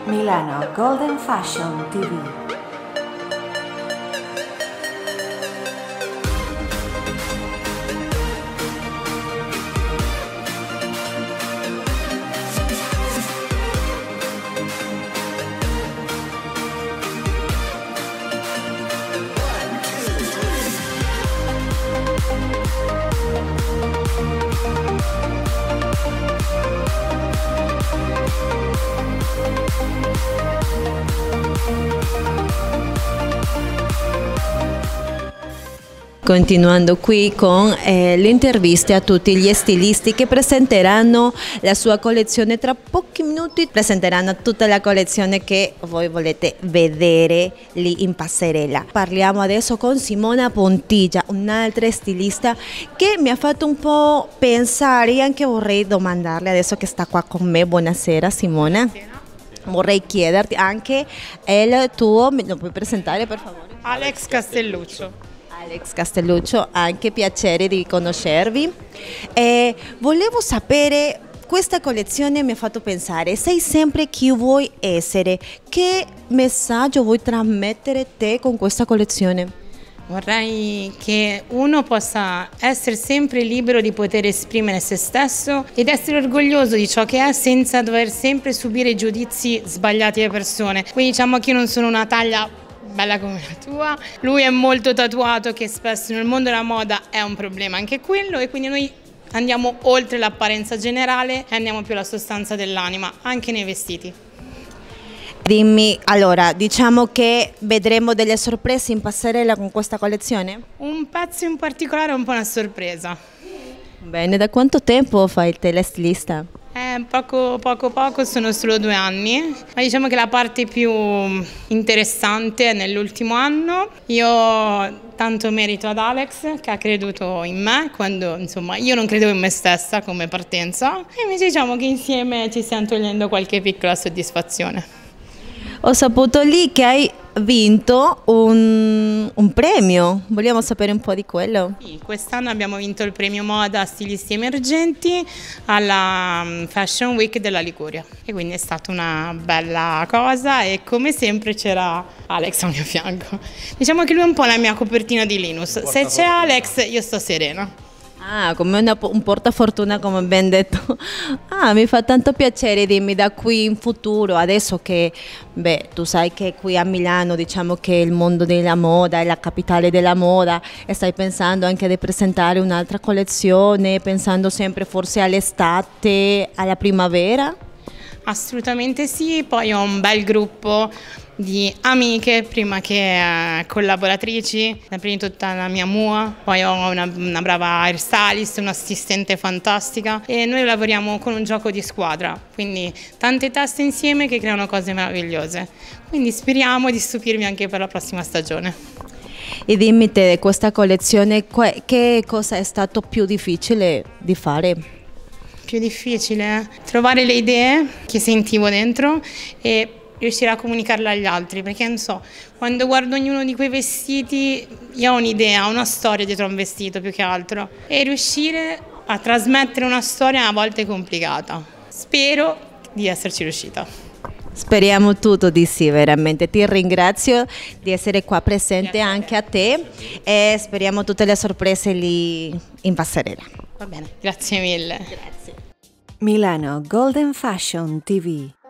Milano Golden Fashion TV. Continuando qui con le interviste a tutti gli stilisti che presenteranno la sua collezione, tra pochi minuti presenteranno tutta la collezione che voi volete vedere lì in passerella. Parliamo adesso con Simona Pontiglia, un'altra stilista che mi ha fatto un po' pensare e anche vorrei domandarle adesso che sta qua con me. Buonasera Simona. Vorrei chiederti anche il tuo, me lo puoi presentare per favore? Alex Castelluccio. Alex Castelluccio, anche piacere di conoscervi. Volevo sapere, questa collezione mi ha fatto pensare, sei sempre chi vuoi essere, che messaggio vuoi trasmettere te con questa collezione? Vorrei che uno possa essere sempre libero di poter esprimere se stesso ed essere orgoglioso di ciò che è senza dover sempre subire giudizi sbagliati alle persone. Quindi diciamo che io non sono una taglia bella come la tua, lui è molto tatuato, che spesso nel mondo della moda è un problema anche quello, e quindi noi andiamo oltre l'apparenza generale e andiamo più alla sostanza dell'anima, anche nei vestiti. Dimmi, allora, diciamo che vedremo delle sorprese in passerella con questa collezione? Un pezzo in particolare è un po' una sorpresa. Bene, da quanto tempo fai il telestilista? Poco, sono solo 2 anni, ma diciamo che la parte più interessante è nell'ultimo anno. Io tanto merito ad Alex che ha creduto in me quando insomma io non credevo in me stessa come partenza, e invece diciamo che insieme ci stiamo togliendo qualche piccola soddisfazione. Ho saputo lì che hai vinto un premio, vogliamo sapere un po' di quello? Sì, quest'anno abbiamo vinto il premio moda stilisti emergenti alla Fashion Week della Liguria, e quindi è stata una bella cosa, e come sempre c'era Alex al mio fianco. Diciamo che lui è un po' la mia copertina di Linus, se c'è Alex io sto serena. Ah, come un portafortuna, come ben detto. Ah, mi fa tanto piacere, dimmi, da qui in futuro, adesso che, beh, tu sai che qui a Milano diciamo che il mondo della moda è la capitale della moda, e stai pensando anche di presentare un'altra collezione, pensando sempre forse all'estate, alla primavera? Assolutamente sì, poi ho un bel gruppo di amiche, prima che collaboratrici, prima di tutta la mia MUA, poi ho una brava hairstylist, un'assistente fantastica, e noi lavoriamo con un gioco di squadra, quindi tante teste insieme che creano cose meravigliose, quindi speriamo di stupirvi anche per la prossima stagione. E dimmi te, questa collezione, che cosa è stato più difficile di fare? Più difficile trovare le idee che sentivo dentro e riuscire a comunicarle agli altri, perché non so, quando guardo ognuno di quei vestiti io ho un'idea, una storia dietro a un vestito più che altro, e riuscire a trasmettere una storia a volte è complicata. Spero di esserci riuscita. Speriamo tutto di sì, veramente. Ti ringrazio di essere qua presente anche a te, e speriamo tutte le sorprese lì in passerella. Va bene, grazie mille. Grazie. Milano Golden Fashion TV.